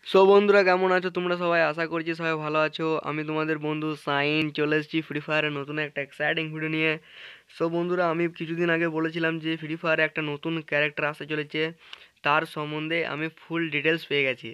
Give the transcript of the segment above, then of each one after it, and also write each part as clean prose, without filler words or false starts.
So বন্ধুরা কেমন আছো তোমরা সবাই? আশা করছি সবাই ভালো আছো। আমি তোমাদের বন্ধু সাইন চলে এসেছি ফ্রি ফায়ারের নতুন একটা এক্সাইটিং ভিডিও নিয়ে। সো বন্ধুরা, আমি কিছুদিন আগে বলেছিলাম যে ফ্রি ফায়ারে একটা নতুন ক্যারেক্টার আসতে চলেছে, তার সম্বন্ধে আমি ফুল ডিটেলস পেয়ে গেছি।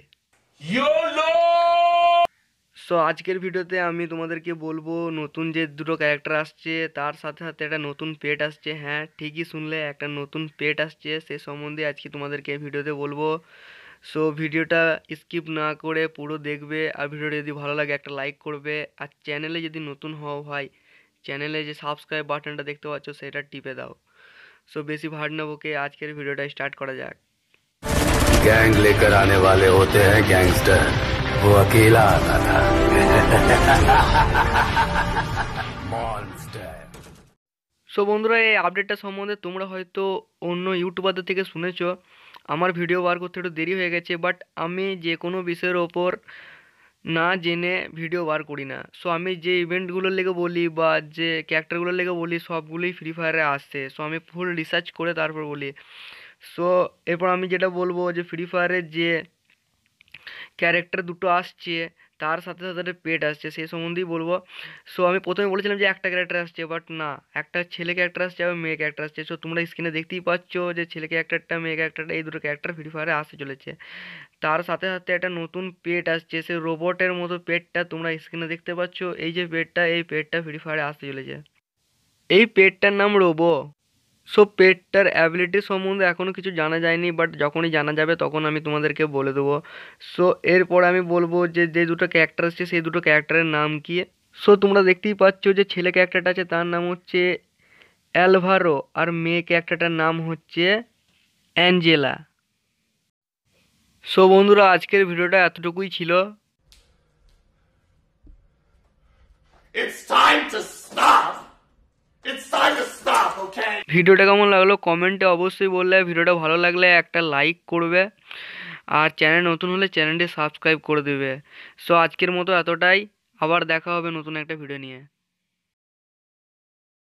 সো আজকের ভিডিওতে আমি তোমাদেরকে বলবো নতুন যে দুটো ক্যারেক্টার আসছে তার সাথে সাথে একটা নতুন পেট আসছে। হ্যাঁ, ঠিকই শুনলে, একটা নতুন পেট আসছে, সে সম্বন্ধে আজকে তোমাদেরকে ভিডিওতে বলবো। সো ভিডিওটা স্কিপ না করে পুরো দেখবে, আর ভিডিওটা যদি ভালো লাগে একটা লাইক করবে, আর চ্যানেলে যদি নতুন হও ভাই, চ্যানেলে যে সাবস্ক্রাইব বাটনটা দেখতে পাচ্ছ সেটা টিপে দাও। সো বেশি ভাট না বকে আজকের ভিডিওটা স্টার্ট করা যাক। गैंग लेकर आने वाले होते हैं गैंगस्टर। वो अकेला आता था। मॉन्स्टर। সো বন্ধুরা, এই আপডেটটা সম্বন্ধে তোমরা হয়তো অন্য ইউটিউবারদের থেকে শুনেছো। আমার ভিডিও বার করতে একটু দেরি হয়ে গেছে, বাট আমি যে কোনো বিষয়ের ওপর না জেনে ভিডিও বার করি না। সো আমি যে ইভেন্টগুলোর লেগে বলি বা যে ক্যারেক্টারগুলোর লেগে বলি সবগুলোই ফ্রি ফায়ারে আসছে। সো আমি ফুল রিসার্চ করে তারপর বলি। সো এরপর আমি যেটা বলবো যে ফ্রি ফায়ারের যে ক্যারেক্টার দুটো আসছে তার সাথে সাথে একটা পেট আসছে সেই সম্বন্ধেই বলবো। সো আমি প্রথমে বলেছিলাম যে একটা ক্যারেক্টার আসছে, বাট না, একটা ছেলে ক্যারেক্টার আসছে আর মেয়ে ক্যারেক্টার আসছে। সো তোমরা স্ক্রিনে দেখতেই পাচ্ছ যে ছেলে ক্যারেক্টারটা মেয়ে ক্যারেক্টারটা এই দুটো ক্যারেক্টার ফ্রি ফায়ারে আসতে চলেছে। তার সাথে সাথে একটা নতুন পেট আসছে, সে রোবটের মতো পেটটা তোমরা স্ক্রিনে দেখতে পাচ্ছ। এই যে পেটটা, এই পেটটা ফ্রি ফায়ারে আসতে চলেছে। এই পেটটার নাম রোবো। সো পেটটার অ্যাবিলিটি সম্বন্ধে এখনও কিছু জানা যায়নি, বাট যখনই জানা যাবে তখন আমি তোমাদেরকে বলে দেবো। সো এরপর আমি বলবো যে যে দুটো ক্যারেক্টার আসছে সেই দুটো ক্যারেক্টারের নাম কি। সো তোমরা দেখতেই পাচ্ছ যে ছেলে ক্যারেক্টারটা আছে তার নাম হচ্ছে অ্যালভারো, আর মেয়ে ক্যারেক্টারটার নাম হচ্ছে অ্যাঞ্জেলা। সো বন্ধুরা, আজকের ভিডিওটা এতটুকুই ছিল। It's time to stop. It's time to stop, okay? ভিডিওটা কেমন লাগলো কমেন্টে অবশ্যই বললে, ভিডিওটা ভালো লাগলে একটা লাইক করবে, আর চ্যানেল নতুন হলে চ্যানেলটি সাবস্ক্রাইব করে দেবে। সো আজকের মতো এতটাই, আবার দেখা হবে নতুন একটা ভিডিও নিয়ে।